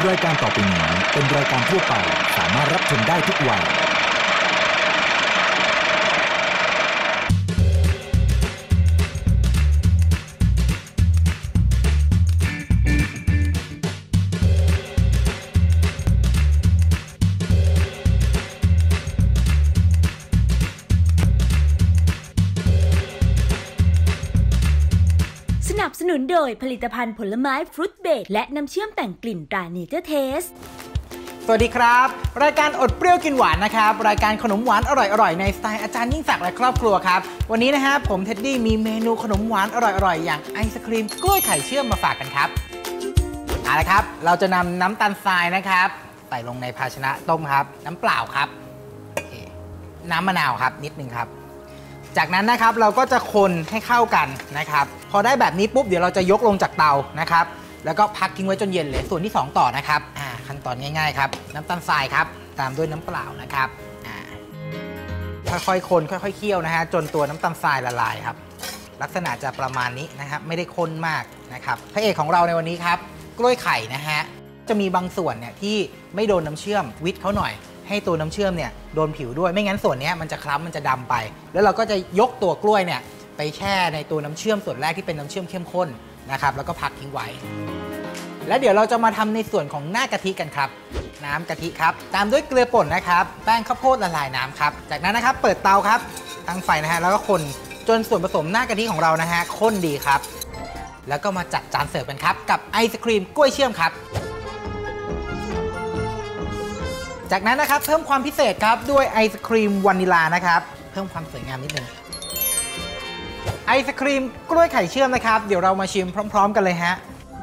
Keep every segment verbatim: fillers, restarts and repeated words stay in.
รายการต่อไปนี้เป็นรายการทั่วไปสามารถรับชมได้ทุกวัยสนับสนุนโดยผลิตภัณฑ์ผลไม้ฟรุตเบรดและน้ำเชื่อมแต่งกลิ่นตราเนเจอร์เทสสวัสดีครับรายการอดเปรี้ยวกินหวานนะครับรายการขนมหวานอร่อยๆในสไตล์อาจารย์ยิ่งศักดิ์และครอบครัวครับวันนี้นะครับผมเท็ดดี้มีเมนูขนมหวานอร่อยๆอย่างไอศครีมกล้วยไข่เชื่อมมาฝากกันครับเอาละครับเราจะนำน้ำตาลทรายนะครับใส่ลงในภาชนะต้มครับน้ำเปล่าครับน้ำมะนาวครับนิดนึงครับจากนั้นนะครับเราก็จะคนให้เข้ากันนะครับพอได้แบบนี้ปุ๊บเดี๋ยวเราจะยกลงจากเตานะครับแล้วก็พักทิ้งไว้จนเย็นเลยส่วนที่สองต่อนะครับอ่าขั้นตอนง่ายๆครับน้ำตาลทรายครับตามด้วยน้ำเปล่านะครับอ่าค่อยๆคนค่อยๆเคี่ยวนะฮะจนตัวน้ำตาลทรายละลายครับลักษณะจะประมาณนี้นะครับไม่ได้ข้นมากนะครับพระเอกของเราในวันนี้ครับกล้วยไข่นะฮะจะมีบางส่วนเนี่ยที่ไม่โดนน้ำเชื่อมวิทเขาหน่อยให้ตัวน้ำเชื่อมเนี่ยโดนผิวด้วยไม่งั้นส่วนนี้มันจะคล้ำมันจะดำไปแล้วเราก็จะยกตัวกล้วยเนี่ยไปแช่ในตัวน้ำเชื่อมส่วนแรกที่เป็นน้ำเชื่อมเข้มข้นนะครับแล้วก็พักทิ้งไว้แล้วเดี๋ยวเราจะมาทำในส่วนของหน้ากะทิกันครับน้ำกะทิครับตามด้วยเกลือป่นนะครับแป้งข้าวโพดละลายน้ำครับจากนั้นนะครับเปิดเตาครับตั้งไฟนะฮะแล้วก็คนจนส่วนผสมหน้ากะทิของเรานะฮะข้นดีครับแล้วก็มาจัดจานเสิร์ฟกันครับกับไอศครีมกล้วยเชื่อมครับจากนั้นนะครับเพิ่มความพิเศษครับด้วยไอศครีมวานิลานะครับเพิ่มความสวยงามนิดนึงไอศครีมกล้วยไข่เชื่อมนะครับเดี๋ยวเรามาชิมพร้อมๆกันเลยฮะ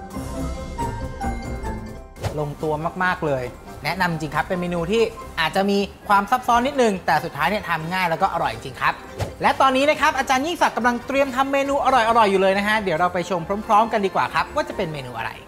ลงตัวมากๆเลยแนะนำจริงครับเป็นเมนูที่อาจจะมีความซับซ้อนนิดนึงแต่สุดท้ายเนี่ยทำง่ายแล้วก็อร่อยจริงครับและตอนนี้นะครับอาจารย์ยิ่งศักดิ์กำลังเตรียมทำเมนูอร่อยๆอยู่เลยนะฮะเดี๋ยวเราไปชมพร้อมๆกันดีกว่าครับว่าจะเป็นเมนูอะไร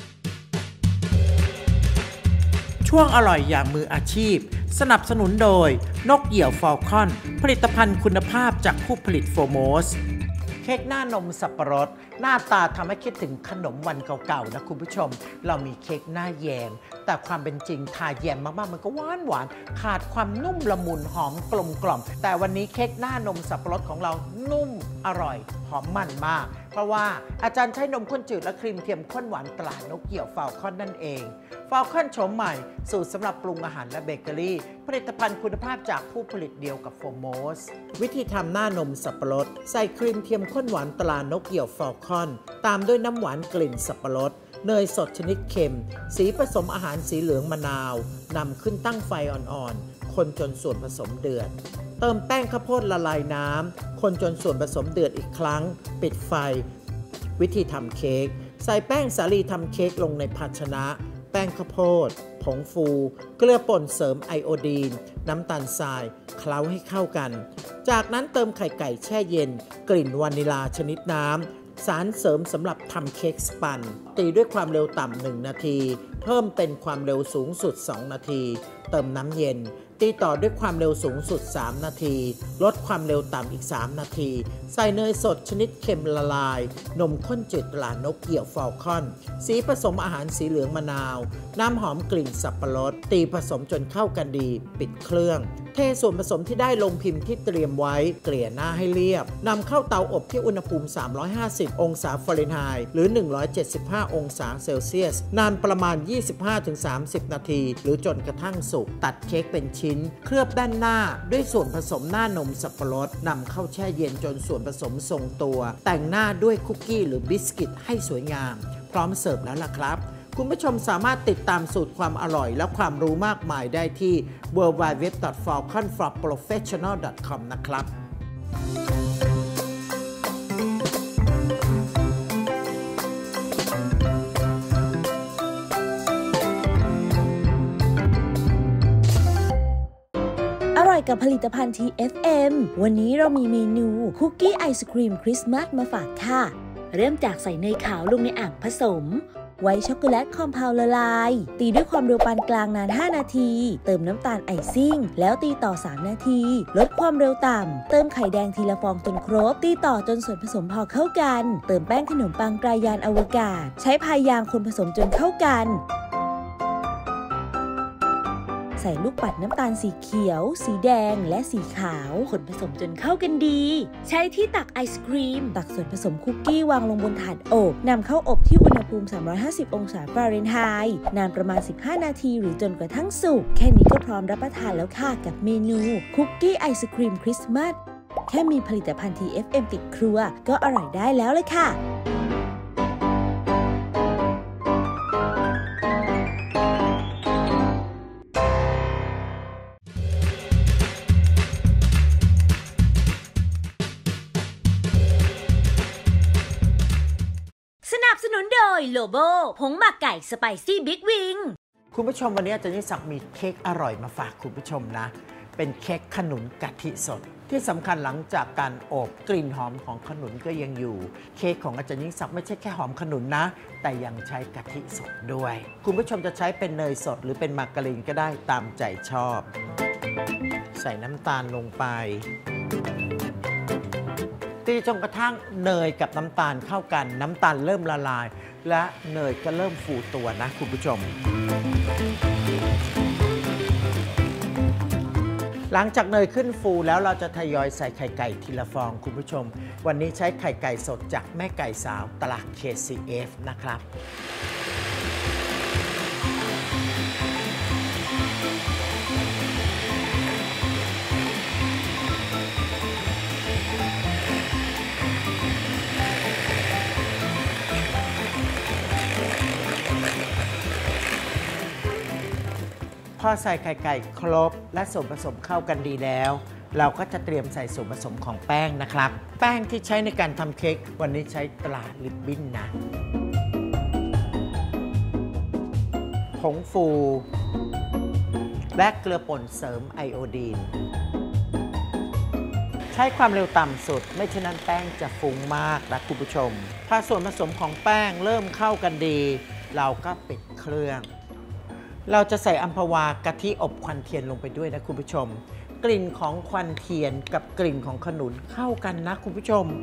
ช่วงอร่อยอย่างมืออาชีพสนับสนุนโดยนกเหยี่ยวฟอลคอนผลิตภัณฑ์คุณภาพจากผู้ผลิตโฟโมสเค้กหน้านมสับปะรดหน้าตาทำให้คิดถึงขนมวันเก่าๆนะคุณผู้ชมเรามีเค้กหน้าแยมแต่ความเป็นจริงทาแยมมากๆมันก็หวานหวานขาดความนุ่มละมุนหอมกลมกล่อมแต่วันนี้เค้กหน้านมสับปะรดของเรานุ่มอร่อยหอมมันมากเพราะว่าอาจารย์ใช้นมข้นจืดและครีมเทียมข้นหวานตรานกเหยี่ยวฟาลคอนนั่นเองฟาลคอนโฉมใหม่สูตรสำหรับปรุงอาหารและเบเกอรี่ผลิตภัณฑ์คุณภาพจากผู้ผลิตเดียวกับโฟโมสวิธีทำหน้านมสับปะรดใส่ครีมเทียมข้นหวานตรานกเหยี่ยวฟาลคอนตามด้วยน้ำหวานกลิ่นสับปะรดเนยสดชนิดเค็มสีผสมอาหารสีเหลืองมะนาวนำขึ้นตั้งไฟอ่อนๆคนจนส่วนผสมเดือดเติมแป้งข้าวโพดละลายน้ำคนจนส่วนผสมเดือดอีกครั้งปิดไฟวิธีทำเค้กใส่แป้งสาลีทำเค้กลงในภาชนะแป้งข้าวโพดผงฟูเกลือป่นเสริมไอโอดีนน้ำตาลทรายเคล้าให้เข้ากันจากนั้นเติมไข่ไก่แช่เย็นกลิ่นวานิลาชนิดน้ำสารเสริมสำหรับทำเค้กสปันตีด้วยความเร็วต่ำหนึ่งนาทีเพิ่มเป็นความเร็วสูงสุดสองนาทีเติมน้ำเย็นตีต่อด้วยความเร็วสูงสุดสามนาทีลดความเร็วต่ำอีกสามนาทีใส่เนยสดชนิดเค็มละลายนมข้นจืดตรานกเหยี่ยวฟาลคอนสีผสมอาหารสีเหลืองมะนาวน้ำหอมกลิ่นสับปะรดตีผสมจนเข้ากันดีปิดเครื่องเทส่วนผสมที่ได้ลงพิมพ์ที่เตรียมไว้เกลี่ยหน้าให้เรียบนำเข้าเตาอบที่อุณหภูมิสามร้อยห้าสิบองศาฟาเรนไฮต์หรือหนึ่งร้อยเจ็ดสิบห้าองศาเซลเซียสนานประมาณ ยี่สิบห้าถึงสามสิบ นาทีหรือจนกระทั่งสุกตัดเค้กเป็นชิ้นเคลือบด้านหน้าด้วยส่วนผสมหน้านมสับปะรดนำเข้าแช่เย็นจนส่วนผสมทรงตัวแต่งหน้าด้วยคุกกี้หรือบิสกิตให้สวยงามพร้อมเสิร์ฟแล้วล่ะครับคุณผู้ชมสามารถติดตามสูตรความอร่อยและความรู้มากมายได้ที่ ดับเบิลยู ดับเบิลยู ดับเบิลยู ดอท ฟาลคอนฟอร์ โปรเฟชชั่นอล ดอท คอม นะครับอร่อยกับผลิตภัณฑ์ ที เอฟ เอ็ม วันนี้เรามีเมนูคุกกี้ไอศครีมคริสต์มาสมาฝากค่ะเริ่มจากใส่เนยขาวลงในอ่างผสมไวท์ช็อกโกแลตคอมเพลละลายตีด้วยความเร็วปานกลางนานห้านาทีเติมน้ำตาลไอซิ่งแล้วตีต่อสามนาทีลดความเร็วต่ำเติมไข่แดงทีละฟองจนครบตีต่อจนส่วนผสมพอเข้ากันเติมแป้งขนมปังกรายานอวกาศใช้พายยางคนผสมจนเข้ากันใส่ลูกปัดน้ำตาลสีเขียวสีแดงและสีขาวคนผสมจนเข้ากันดีใช้ที่ตักไอศกรีมตักส่วนผสมคุกกี้วางลงบนถาดอบนำเข้าอบที่อุณหภูมิสามร้อยห้าสิบองศาฟาเรนไฮต์นานประมาณสิบห้านาทีหรือจนกระทั่งสุกแค่นี้ก็พร้อมรับประทานแล้วค่ะกับเมนูคุกกี้ไอศกรีมคริสต์มาสแค่มีผลิตภัณฑ์ ที เอฟ เอ็ม ติดครัวก็อร่อยได้แล้วเลยค่ะสนับสนุนโดยโลโบผงหมักไก่สไปซี่บิ๊กวิงคุณผู้ชมวันนี้อาจารย์ยิ่งศักดิ์มีเค้กอร่อยมาฝากคุณผู้ชมนะเป็นเค้กขนุนกะทิสดที่สำคัญหลังจากการอบกลิ่นหอมของขนุนก็ยังอยู่เค้กของอาจารย์ยิ่งศักดิ์ไม่ใช่แค่หอมขนุนนะแต่ยังใช้กะทิสดด้วยคุณผู้ชมจะใช้เป็นเนยสดหรือเป็นมาการีนก็ได้ตามใจชอบใส่น้ำตาลลงไปตีจนกระทั่งเนยกับน้ำตาลเข้ากันน้ำตาลเริ่มละลายและเนยก็เริ่มฟูตัวนะคุณผู้ชมหลังจากเนยขึ้นฟูแล้วเราจะทยอยใส่ไข่ไก่ทีละฟองคุณผู้ชมวันนี้ใช้ไข่ไก่สดจากแม่ไก่สาวตลาด เค ซี เอฟ นะครับพอใส่ไข่ไก่ครบและส่วนผสมเข้ากันดีแล้วเราก็จะเตรียมใส่ส่วนผสมของแป้งนะครับแป้งที่ใช้ในการทำเค้กวันนี้ใช้ตราลิปบิ้นนะผงฟูและเกลือป่นเสริมไอโอดีนใช้ความเร็วต่ำสุดไม่ฉะนั้นแป้งจะฟุ้งมากนะคุณผู้ชมถ้าส่วนผสมของแป้งเริ่มเข้ากันดีเราก็ปิดเครื่องเราจะใส่อัมพวากะทิอบควันเทียนลงไปด้วยนะคุณผู้ชมกลิ่นของควันเทียนกับกลิ่นของขนุนเข้ากันนะคุณผู้ชม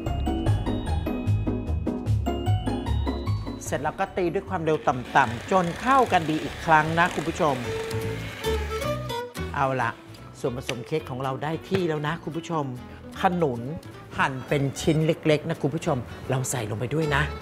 เสร็จแล้วก็ตีด้วยความเร็วต่ำๆจนเข้ากันดีอีกครั้งนะคุณผู้ชมเอาละส่วนผสมเค้กของเราได้ที่แล้วนะคุณผู้ชมขนุนหั่นเป็นชิ้นเล็กๆนะคุณผู้ชมเราใส่ลงไปด้วยนะ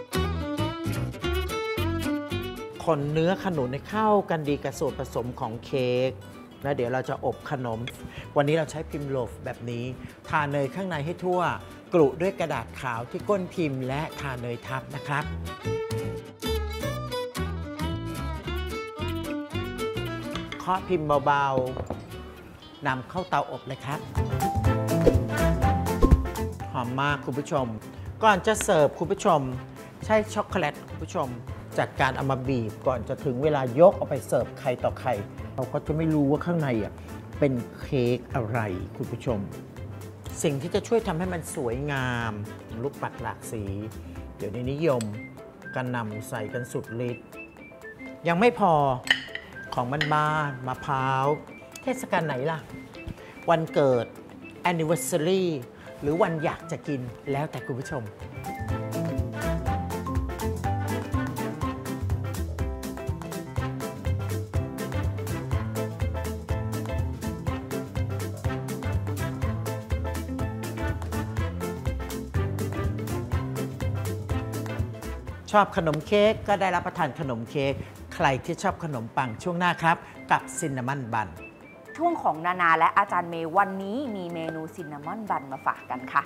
คนเนื้อขนุนเข้ากันดีกับส่วนผสมของเค้กแล้วเดี๋ยวเราจะอบขนมวันนี้เราใช้พิมพ์โลฟแบบนี้ทาเนยข้างในให้ทั่วกรุด้วยกระดาษขาวที่ก้นพิมพ์และทาเนยทับนะครับเคาะพิมพ์เบาๆนำเข้าเตาอบเลยครับหอมมากคุณผู้ชมก่อนจะเสิร์ฟคุณผู้ชมใช้ช็อกโกแลตคุณผู้ชมจัดการเอามาบีบก่อนจะถึงเวลายกเอาไปเสิร์ฟใครต่อใครเราก็จะไม่รู้ว่าข้างในอ่ะเป็นเค้กอะไรคุณผู้ชมสิ่งที่จะช่วยทำให้มันสวยงามลูกปัดหลากสีเดี๋ยวนี้นิยมกันนำใส่กันสุดฤทธิ์ยังไม่พอของบ้านๆมะพร้าวเทศกาลไหนล่ะวันเกิด anniversary หรือวันอยากจะกินแล้วแต่คุณผู้ชมชอบขนมเค้กก็ได้รับประทานขนมเค้กใครที่ชอบขนมปังช่วงหน้าครับกับซินนามอนบันช่วงของนานาและอาจารย์เมย์วันนี้มีเมนูซินนามอนบันมาฝากกันค่ะ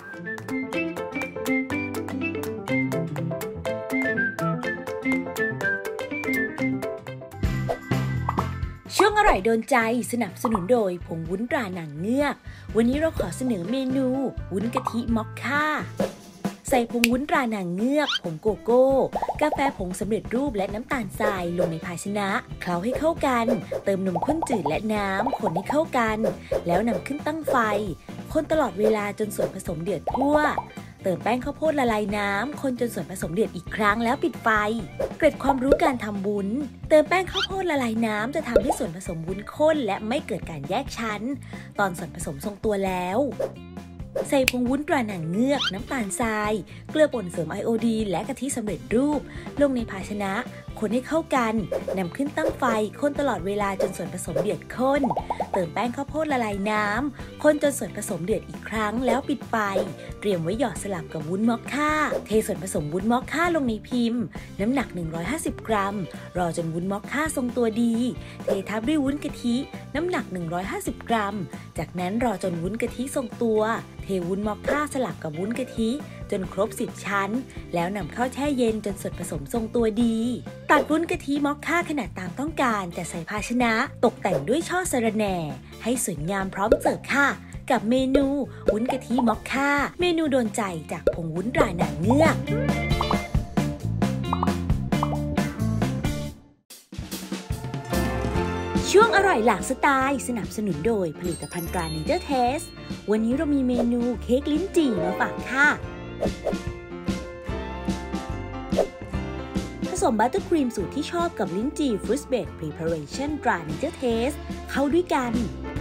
ช่วงอร่อยโดนใจสนับสนุนโดยผงวุ้นตราหนังเงือกวันนี้เราขอเสนอเมนูวุ้นกะทิมอคค่าใส่ผงวุ้นตราหนังเงือกผงโกโก้กาแฟผงสำเร็จรูปและน้ำตาลทรายลงในภาชนะเคล้าให้เข้ากันเติมนมข้นจืดและน้ำคนให้เข้ากันแล้วนำขึ้นตั้งไฟคนตลอดเวลาจนส่วนผสมเดือดทั่วเติมแป้งข้าวโพดละลายน้ำคนจนส่วนผสมเดือดอีกครั้งแล้วปิดไฟเกร็ดความรู้การทำวุ้นเติมแป้งข้าวโพดละลายน้ำจะทำให้ส่วนผสมวุ้นข้นและไม่เกิดการแยกชั้นตอนส่วนผสมทรงตัวแล้วใส่ผงวุ้นตราหนังเงือกน้ำตาลทรายเกลือป่นเสริมไอโอดีนและกะทิสำเร็จรูปลงในภาชนะคคนให้เข้ากันนำขึ้นตั้งไฟคนตลอดเวลาจนส่วนผสมเดือดข้นเติมแป้งข้าวโพดละลายน้ำคนจนส่วนผสมเดือดอีกครั้งแล้วปิดไฟเตรียมไว้หยอดสลับกับวุ้นมอคค่าเทส่วนผสมวุ้นมอคค่าลงในพิมพ์น้ำหนักหนึ่งร้อยห้าสิบกรัมรอจนวุ้นมอคค่าทรงตัวดีเททับด้วยวุ้นกะทิน้ำหนักหนึ่งร้อยห้าสิบกรัมจากนั้นรอจนวุ้นกะทิทรงตัวเทวุ้นมอคค่าสลับกับวุ้นกะทิจนครบสิบชั้นแล้วนำเข้าแช่เย็นจนส่วนผสมทรงตัวดีตัดวุ้นกะทิมอคค่าขนาดตามต้องการแต่ใส่ภาชนะตกแต่งด้วยช่อสะระแหน่ให้สวยงามพร้อมเสิร์ฟค่ะกับเมนูวุ้นกะทิมอคค่าเมนูโดนใจจากผงวุ้นตราหนังเงือกช่วงอร่อยหลากสไตล์สนับสนุนโดยผลิตภัณฑ์ตราเนเจอร์เทสวันนี้เรามีเมนูเค้กลิ้นจี่มาฝากค่ะผสมบัตเตอร์ครีมสูตรที่ชอบกับลิ้นจี่ฟรุตเบรดพรีพาเรชั่นตราเนเจอร์เทสเข้าด้วยกัน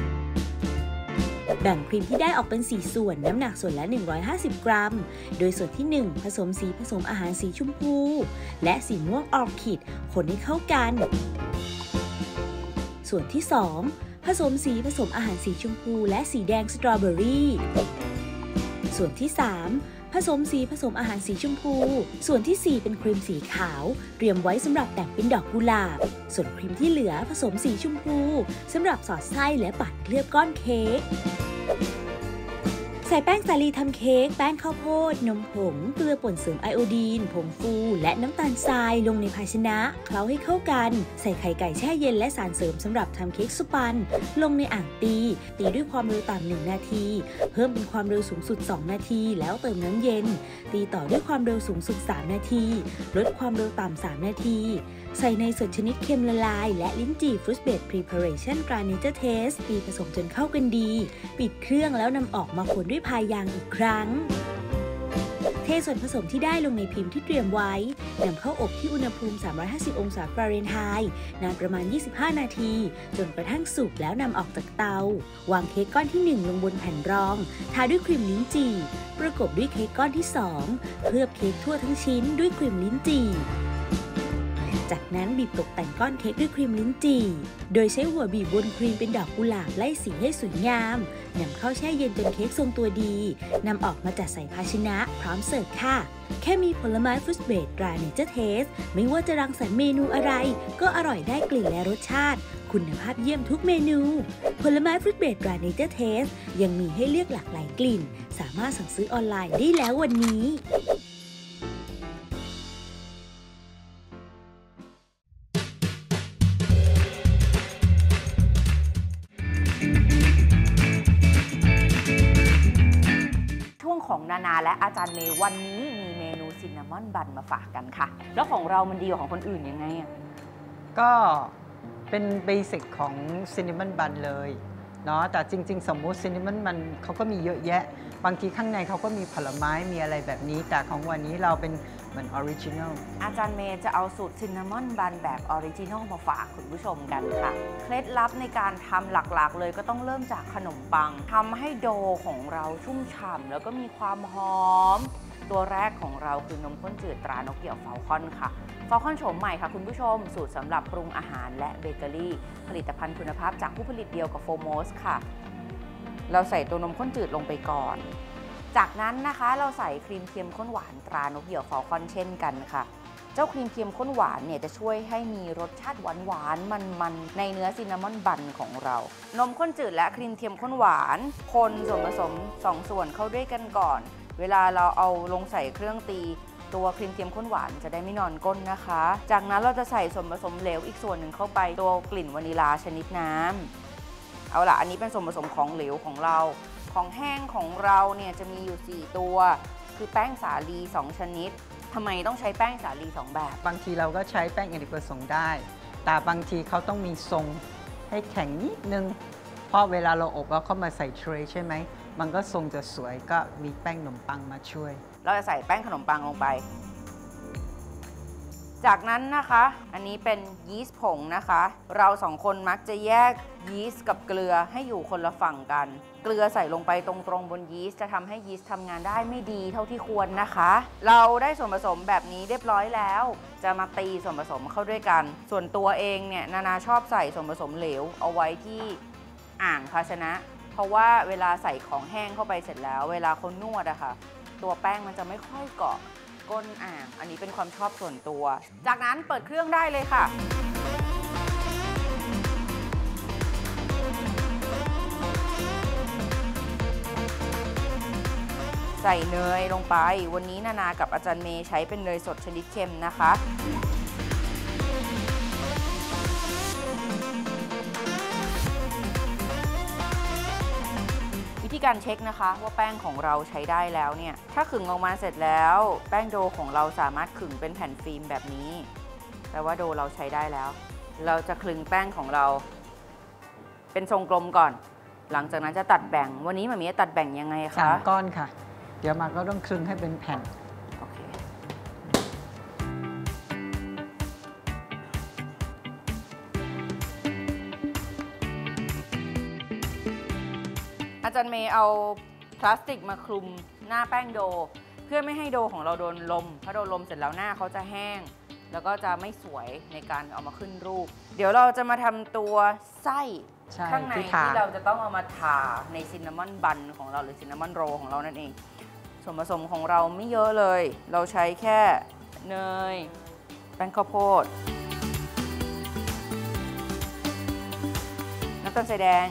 แบ่งครีมที่ได้ออกเป็นสี่ส่วนน้ำหนักส่วนละหนึ่งร้อยห้าสิบกรัมโดยส่วนที่หนึ่งผสมสีผสมอาหารสีชมพูและสีม่วงออร์คิดคนให้เข้ากันส่วนที่สองผสมสีผสมอาหารสีชมพูและสีแดงสตรอเบอรี่ส่วนที่สามผสมสีผสมอาหารสีชมพูส่วนที่สี่เป็นครีมสีขาวเตรียมไว้สำหรับแต่งเป็นดอกกุหลาบส่วนครีมที่เหลือผสมสีชมพูสำหรับสอดไส้และปัดเคลือบก้อนเค้กใส่แป้งสาลีทำเค้กแป้งข้าวโพดนมผงเกลือป่นเสริมไอโอดีนผงฟูและน้ำตาลทรายลงในภาชนะเคล้าให้เข้ากันใส่ไข่ไก่แช่เย็นและสารเสริมสำหรับทำเค้กสปันลงในอ่างตีตีด้วยความเร็วต่ำหนึ่งนาทีเพิ่มเป็นความเร็วสูงสุดสองนาทีแล้วเติมน้ำเย็นตีต่อด้วยความเร็วสูงสุดสามนาทีลดความเร็วต่ำสามนาทีใส่ในส่วนชนิดเค็มละลายและลิ้นจี่ฟรุตเบรดพรีพาเรชั่นตราเนเจอร์เทสตีผสมจนเข้ากันดีปิดเครื่องแล้วนำออกมาคนด้วยพายยางอีกครั้งเทส่วนผสมที่ได้ลงในพิมพ์ที่เตรียมไว้นำเข้าอบที่อุณหภูมิสามร้อยห้าสิบองศาฟาเรนไฮต์นานประมาณยี่สิบห้านาทีจนกระทั่งสุกแล้วนำออกจากเตาวางเค้กก้อนที่หนึ่งลงบนแผ่นรองทาด้วยครีมลิ้นจี่ประกบด้วยเค้กก้อนที่สองเคลือบเค้กทั่วทั้งชิ้นด้วยครีมลิ้นจี่จากนั้นบีบตกแต่งก้อนเค้กด้วยครีมลิ้นจี่โดยใช้หัวบีบบนครีมเป็นดอกกุหลาบไล่สีให้สวยงามนำเข้าแช่เย็นจนเค้กทรงตัวดีนำออกมาจัดใส่ภาชนะพร้อมเสิร์ฟค่ะแค่มีผลไม้ฟรุตเบรดตราเนเจอร์เทสไม่ว่าจะรังสรรค์เมนูอะไรก็อร่อยได้กลิ่นและรสชาติคุณภาพเยี่ยมทุกเมนูผลไม้ฟรุตเบรดตราเนเจอร์เทสยังมีให้เลือกหลากหลายกลิ่นสามารถสั่งซื้อออนไลน์ได้แล้ววันนี้ของนานาและอาจารย์เมย์วันนี้มีเมนูซินนามอนบันมาฝากกันค่ะแล้วของเรามันดีกว่าของคนอื่นยังไงอ่ะก็เป็นเบสิกของซินนามอนบันเลยเนาะแต่จริงๆสมมุติซินนามอนบันเขาก็มีเยอะแยะบางทีข้างในเขาก็มีผลไม้มีอะไรแบบนี้แต่ของวันนี้เราเป็นเหมือนออริจินัลอาจารย์เมย์จะเอาสูตรซินนามอนบันแบบออริจินัลมาฝากคุณผู้ชมกันค่ะเคล็ดลับในการทำหลักๆเลยก็ต้องเริ่มจากขนมปังทำให้โดของเราชุ่มฉ่ำแล้วก็มีความหอมตัวแรกของเราคือนมข้นจืดตรานกเหยี่ยวฟาลคอนค่ะฟาลคอนโฉมใหม่ค่ะคุณผู้ชมสูตรสำหรับปรุงอาหารและเบเกอรี่ผลิตภัณฑ์คุณภาพจากผู้ผลิตเดียวกับโฟโมสค่ะเราใส่ตัวนมข้นจืดลงไปก่อนจากนั้นนะคะเราใส่ครีมเทียมข้นหวานตรานกเหยี่ยวฟาลคอนเช่นกันค่ะเจ้าครีมเทียมข้นหวานเนี่ยจะช่วยให้มีรสชาติหวานหวานมันๆในเนื้อซินนามอนบันของเรานมข้นจืดและครีมเทียมข้นหวานคนส่วนผสมสองส่วนเข้าด้วยกันก่อนเวลาเราเอาลงใส่เครื่องตีตัวครีมเทียมข้นหวานจะได้ไม่นอนก้นนะคะจากนั้นเราจะใส่ส่วนผสมเหลวอีกส่วนหนึ่งเข้าไปตัวกลิ่นวานิลาชนิดน้ำเอาล่ะอันนี้เป็นส่วนผสมของเหลวของเราของแห้งของเราเนี่ยจะมีอยู่สี่ตัวคือแป้งสาลีสองชนิดทำไมต้องใช้แป้งสาลีสองแบบบางทีเราก็ใช้แป้งอเนกประสงค์ได้แต่บางทีเขาต้องมีทรงให้แข็งนิดนึงเพราะเวลาเราอบแล้วเข้ามาใส่เทรย์ใช่ไหมมันก็ทรงจะสวยก็มีแป้งขนมปังมาช่วยเราจะใส่แป้งขนมปังลงไปจากนั้นนะคะ อันนี้เป็นยีสต์ผงนะคะ เราสองคนมักจะแยกยีสต์กับเกลือให้อยู่คนละฝั่งกันเกลือใส่ลงไปตรงๆบนยีสต์จะทำให้ยีสต์ทำงานได้ไม่ดีเท่าที่ควรนะคะ เราได้ส่วนผสมแบบนี้เรียบร้อยแล้วจะมาตีส่วนผสมเข้าด้วยกันส่วนตัวเองเนี่ยนานาชอบใส่ส่วนผสมเหลวเอาไว้ที่อ่างภาชนะเพราะว่าเวลาใส่ของแห้งเข้าไปเสร็จแล้วเวลาเขานวดอะค่ะตัวแป้งมันจะไม่ค่อยเกาะก้นอ่างอันนี้เป็นความชอบส่วนตัวจากนั้นเปิดเครื่องได้เลยค่ะใส่เนยลงไปวันนี้นานากับอาจารย์เมย์ใช้เป็นเนยสดชนิดเค็มนะคะวิธีการเช็คนะคะว่าแป้งของเราใช้ได้แล้วเนี่ยถ้าขึงออกมาเสร็จแล้วแป้งโดของเราสามารถขึงเป็นแผ่นฟิล์มแบบนี้แปลว่าโดเราใช้ได้แล้วเราจะคลึงแป้งของเราเป็นทรงกลมก่อนหลังจากนั้นจะตัดแบ่งวันนี้หม่ามีจะตัดแบ่งยังไงคะสามก้อนค่ะเดี๋ยวมาก็ต้องคลึงให้เป็นแผ่นโอเคอาจารย์เมย์เอาพลาสติกมาคลุมหน้าแป้งโดเพื่อไม่ให้โดของเราโดนลมถ้าโดนลมเสร็จแล้วหน้าเขาจะแห้งแล้วก็จะไม่สวยในการเอามาขึ้นรูปเดี๋ยวเราจะมาทำตัวไส้ข้างในที่เราจะต้องเอามาทาในซินนามอนบันของเราหรือซินนามอนโรลของเรานั่นเองส่วนผสมของเราไม่เยอะเลยเราใช้แค่เนยแป้งข้าวโพดน้ำตาลทรายแดง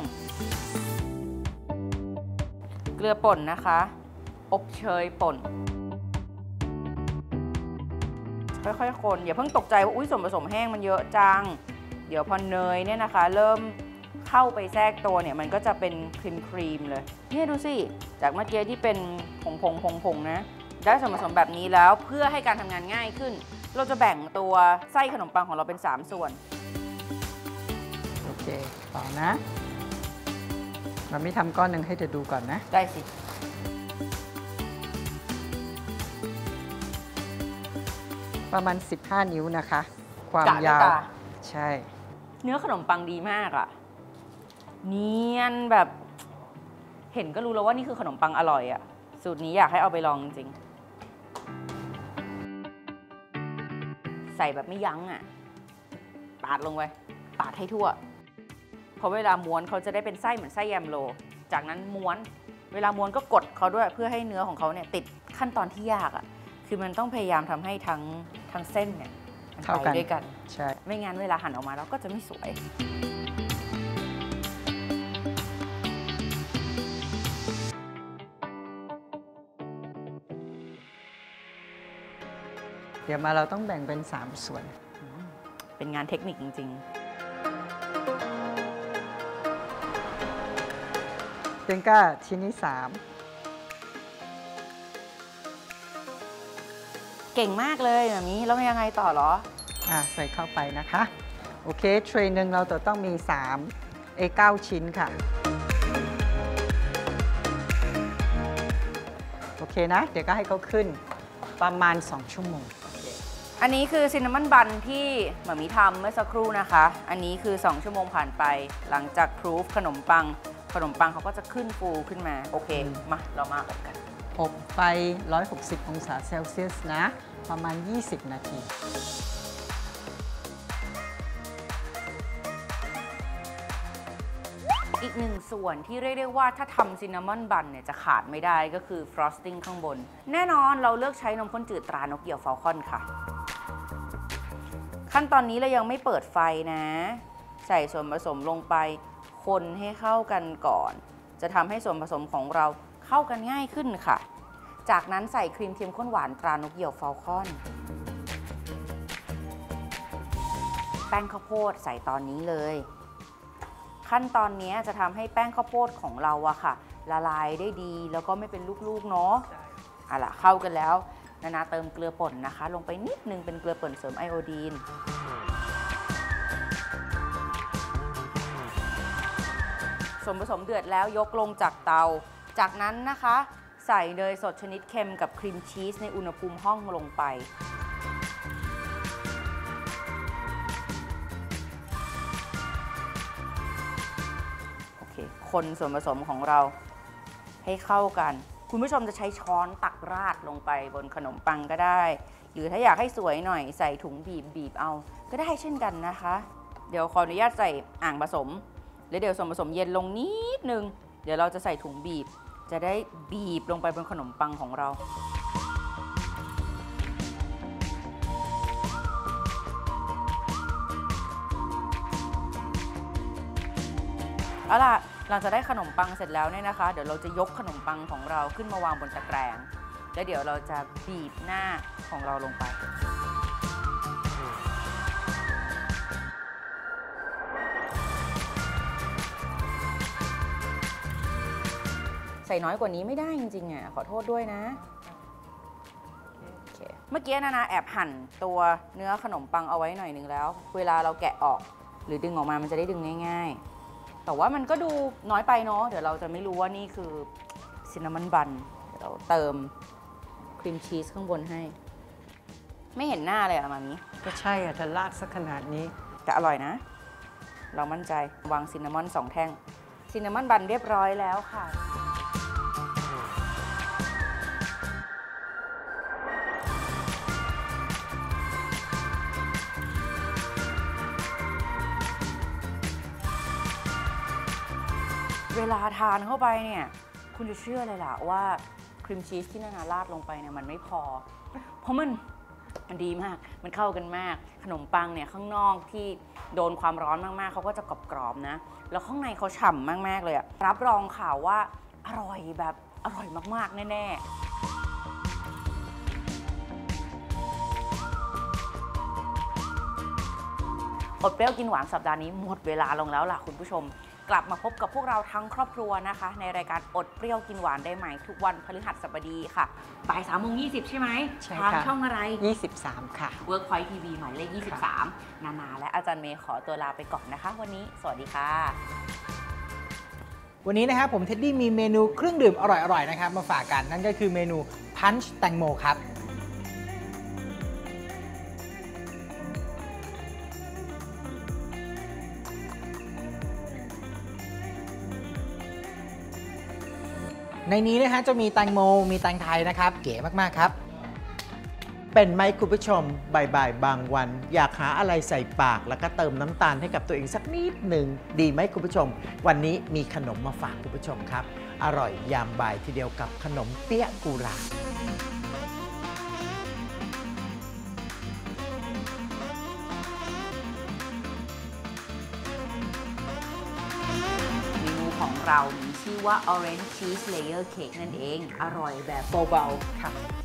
เกลือป่นนะคะอบเชยป่นค่อยๆคนอย่าเพิ่งตกใจว่าอุ๊ยส่วนผสมแห้งมันเยอะจังเดี๋ยวพอเนยเนี่ยนะคะเริ่มเข้าไปแทรกตัวเนี่ยมันก็จะเป็นครีมครีมเลยเนี่ยดูสิจากเมื่อกี้ที่เป็นผงผงผงผงนะได้ส่วนผสมแบบนี้แล้วเพื่อให้การทำงานง่ายขึ้นเราจะแบ่งตัวไส้ขนมปังของเราเป็นสามส่วนโอเคต่อนะเราไม่ทำก้อนหนึ่งให้เธอดูก่อนนะได้สิประมาณสิบห้านิ้วนะคะความยาวใช่เนื้อขนมปังดีมากอะเนียนแบบเห็นก็รู้แล้วว่านี่คือขนมปังอร่อยอะสูตรนี้อยากให้เอาไปลองจริงใส่แบบไม่ยั้งอะปาดลงไปปาดให้ทั่วเพราะเวลาม้วนเขาจะได้เป็นไส้เหมือนไส้แยมโลจากนั้นม้วนเวลาม้วนก็กดเขาด้วยเพื่อให้เนื้อของเขาเนี่ยติดขั้นตอนที่ยากอะคือมันต้องพยายามทำให้ทั้งทั้งเส้นเนี่ยมันไปด้วยกันใช่ไม่งั้นเวลาหั่นออกมาแล้วก็จะไม่สวยเดี๋ยวมาเราต้องแบ่งเป็นสามส่วนเป็นงานเทคนิคจริงๆเต็งก้าชิ้นนี้สามเก่งมากเลยแบบนี้แล้วยังไงต่อหรออ่ะใส่เข้าไปนะคะโอเคเทรย์หนึ่งเราจะต้องมีสามเอเก้าชิ้นค่ะโอเคนะเดี๋ยวก็ให้เขาขึ้นประมาณสองชั่วโมงอันนี้คือซินนามอนบันที่หม่ามีทำเมื่อสักครู่นะคะอันนี้คือสองชั่วโมงผ่านไปหลังจากพรูฟขนมปังขนมปังเขาก็จะขึ้นฟูขึ้นมาโอเคมาเรามาอบกันอบไปหนึ่งร้อยหกสิบองศาเซลเซียสนะประมาณยี่สิบนาทีอีกหนึ่งส่วนที่เรียกได้ว่าถ้าทำซินนามอนบันเนี่ยจะขาดไม่ได้ก็คือฟรอสติ้งข้างบนแน่นอนเราเลือกใช้นมข้นจืดตรานกเหยี่ยวฟอลคอนค่ะขั้นตอนนี้เรายังไม่เปิดไฟนะใส่ส่วนผสมลงไปคนให้เข้ากันก่อนจะทำให้ส่วนผสมของเราเข้ากันง่ายขึ้นค่ะจากนั้นใส่ครีมเทียมข้นหวานตรานกเหยี่ยวฟอลคอนแป้งข้าวโพดใส่ตอนนี้เลยขั้นตอนนี้จะทำให้แป้งข้าวโพดของเราอะค่ะละลายได้ดีแล้วก็ไม่เป็นลูกๆเนาะเอาล่ะเข้ากันแล้วนานาเติมเกลือป่นนะคะลงไปนิดนึงเป็นเกลือป่นเสริมไอโอดีนส่วนผสมเดือดแล้วยกลงจากเตาจากนั้นนะคะใส่เนยสดชนิดเค็มกับครีมชีสในอุณหภูมิห้องลงไปคนส่วนผสมของเราให้เข้ากันคุณผู้ชมจะใช้ช้อนตักราดลงไปบนขนมปังก็ได้หรือถ้าอยากให้สวยหน่อยใส่ถุงบีบบีบเอาก็ได้เช่นกันนะคะเดี๋ยวขออนุญาตใส่อ่างผสมแล้วเดี๋ยวส่วนผสมเย็นลงนิดนึงเดี๋ยวเราจะใส่ถุงบีบจะได้บีบลงไปบนขนมปังของเราเอาล่ะหลังจากได้ขนมปังเสร็จแล้วเนี่ยนะคะเดี๋ยวเราจะยกขนมปังของเราขึ้นมาวางบนตะแกรงแล้วเดี๋ยวเราจะบีบหน้าของเราลงไปใส่น้อยกว่านี้ไม่ได้จริงๆอ่ะขอโทษด้วยนะเมื่อกี้นานาแอบหั่นตัวเนื้อขนมปังเอาไว้หน่อยหนึ่งแล้วเวลาเราแกะออกหรือดึงออกมามันจะได้ดึงง่ายๆแต่ว่ามันก็ดูน้อยไปเนาะเดี๋ยวเราจะไม่รู้ว่านี่คือซินนามอนบันเดี๋ยวเราเติมครีมชีสข้างบนให้ไม่เห็นหน้าเลยอะมามิก็ใช่อะถ้าราดสักขนาดนี้แต่อร่อยนะเรามั่นใจวางซินนามอนสองแท่งซินนามอนบันเรียบร้อยแล้วค่ะเวลาทานเข้าไปเนี่ยคุณจะเชื่อเลยล่ะว่าครีมชีสที่นานาราดลงไปเนี่ยมันไม่พอเพราะมันมันดีมากมันเข้ากันมากขนมปังเนี่ยข้างนอกที่โดนความร้อนมากๆเขาก็จะกรอบๆนะแล้วข้างในเขาฉ่ำมากๆเลยอะรับรองข่าวว่าอร่อยแบบอร่อยมากๆแน่ๆอดเปรี้ยวกินหวานสัปดาห์นี้หมดเวลาลงแล้วล่ะคุณผู้ชมกลับมาพบกับพวกเราทั้งครอบครัวนะคะในรายการอดเปรี้ยวกินหวานได้ใหม่ทุกวันพฤหัสบดีค่ะบ่ายสามโมงยี่สิบใช่ไหมใช่ทางค่ะช่องอะไรยี่สิบสามค่ะ Workpoint ที วี หมายเลขยี่สิบสามนานาและอาจารย์เมย์ขอตัวลาไปก่อนนะคะวันนี้สวัสดีค่ะวันนี้นะครับผมเท็ดดี้มีเมนูเครื่องดื่มอร่อยๆนะครับมาฝากกันนั่นก็คือเมนูพันช์แตงโมครับในนี้นะฮะจะมีแตงโมมีแตงไทยนะครับเก๋มากๆครับเป็นไหมคุณผู้ชมบ่ายๆบางวันอยากหาอะไรใส่ปากแล้วก็เติมน้ำตาลให้กับตัวเองสักนิดหนึ่งดีไหมคุณผู้ชมวันนี้มีขนมมาฝากคุณผู้ชมครับอร่อยยามบ่ายทีเดียวกับขนมเปี๊ยะกุหลาบของเรามีชื่อว่า Orange Cheese Layer Cake นั่นเองอร่อยแบบเบาๆค่ะ